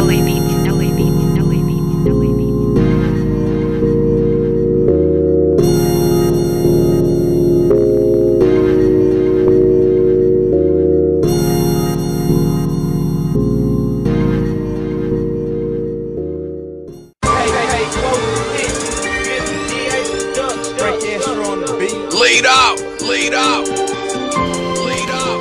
Lead up, lead up, lead up.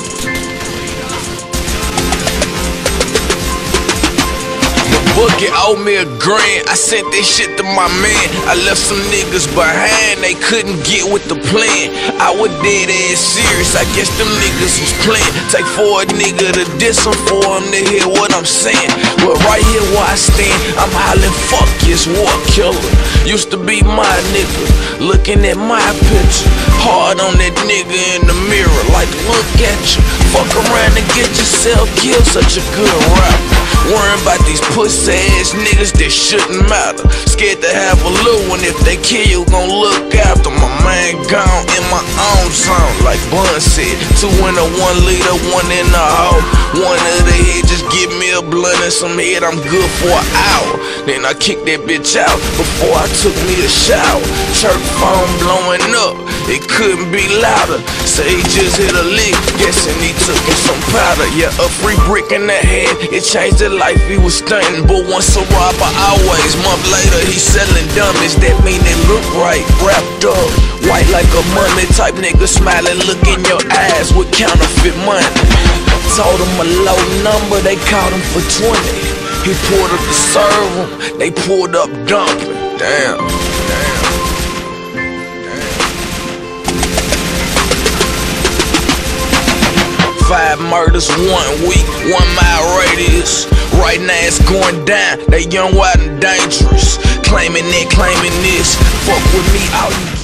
Boogie owed me $1 grand. I sent that shit to my man. I left some niggas behind, they couldn't get with the plan. I was dead ass serious, I guess them niggas was playing. Take for a nigga to diss him for him to hear what I'm saying. But right here where I stand, I'm hollering fuck yes, war killer. Used to be my nigga, looking at my picture. Hard on that nigga in the mirror, like look at you. Fuck around and get yourself killed, such a good rapper. Worrying about these pussy ass niggas that shouldn't matter. Scared to have a little one, if they kill you, gon' look after. My man gone in my own zone, like Bun said. 2 in a 1 liter, 1 in a hole. 1 of the head, just give me a blunt and some head, I'm good for an hour. Then I kick that bitch out before I took me a shower. Church phone blowing up, it couldn't be louder. Say he just hit a lick, guessing he took him some powder. Yeah, a free brick in the head, it changed the life he was stunting. But once a robber, always. Month later, he selling dummies. That mean it look right, wrapped up, white like a mummy type nigga, smiling, look in your eyes with counterfeit money. Told him a low number, they caught him for 20. He pulled up to serve him, they pulled up dumping. Damn. 5 murders 1 week, 1 mile radius. Right now it's going down, they young, wild and dangerous. Claiming that, claiming this. Fuck with me, all you